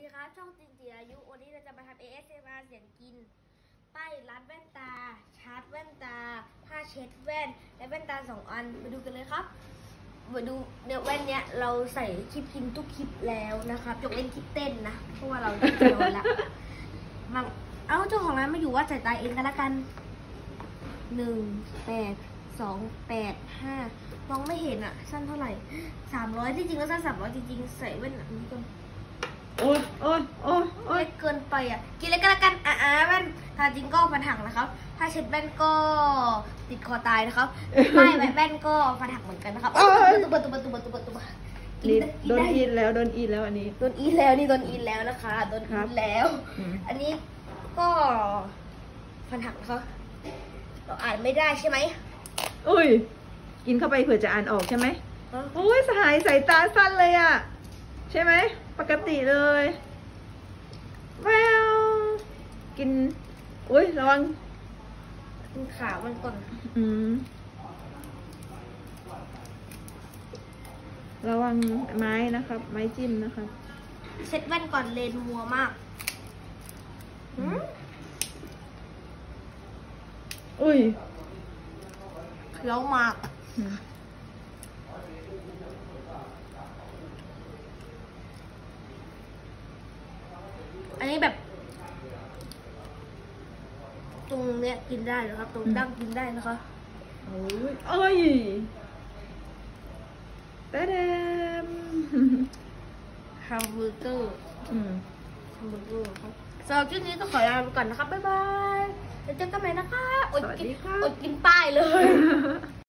ครับช่องจินจิรายุวันนี้เราจะมาทำ ASMR เสียงกินป้ายร้านแว่นตาชาร์จแว่นตาผ้าเช็ดแว่นและแว่นตา2 อันมาดูกันเลยครับมาดูเนี่ยแว่นเนี้ยเราใส่คลิปกินทุกคลิปแล้วนะครับยกเว้นคลิปเต้นนะเพราะว่าเราจะนอนละมาเอาเจ้าของร้านมาอยู่ว่าใส่ตาเองกันละกัน18285มองไม่เห็นอ่ะสั้นเท่าไหร่300ที่จริงแล้วสั้น300จริงๆใส่แว่นอันนี้ก่อนโอ้ยเกินไปอ่ะกินเลยก็แล้วกันแว่นทาจริงก็ฟันหักนะครับถ้าเช็ดแว่นก็ติดคอตายนะครับไม่แว่นก็ฟันหักเหมือนกันนะครับตุ๊บนี่โดนอีนแล้วอันนี้โดนอีนแล้วนี่โดนอีนแล้วนะคะโดนอีนแล้วอันนี้ก็ฟันหักนะคะเราอ่านไม่ได้ใช่ไหมอุ้ยกินเข้าไปเผื่อจะอ่านออกใช่ไหมโอ้ยสายตาสั้นเลยอ่ะใช่ไหมปกติเลยแววกินอุ้ยระวังขามันก่อนระวังไม้นะครับไม้จิ้มนะครับเช็ดแว่นก่อนเลนมัวมากอุ้ยแล้วมากอันนี้แบบตรงเนี้ยกินได้นะครับตรงดั้งกินได้นะคะโอ้ยแต่เดมแฮมเบอร์เกอร์ครับสำหรับคลิปนี้ต้องขอลาไปก่อนนะครับบ๊ายบายแล้วเจอกันใหม่นะคะอดกินป้ายเลย